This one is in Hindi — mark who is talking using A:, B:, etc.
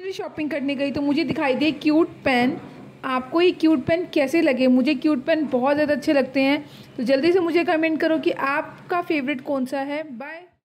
A: स्टेशनरी शॉपिंग करने गई तो मुझे दिखाई दिए क्यूट पेन। आपको ये क्यूट पेन कैसे लगे? मुझे क्यूट पेन बहुत ज़्यादा अच्छे लगते हैं। तो जल्दी से मुझे कमेंट करो कि आपका फेवरेट कौन सा है। बाय।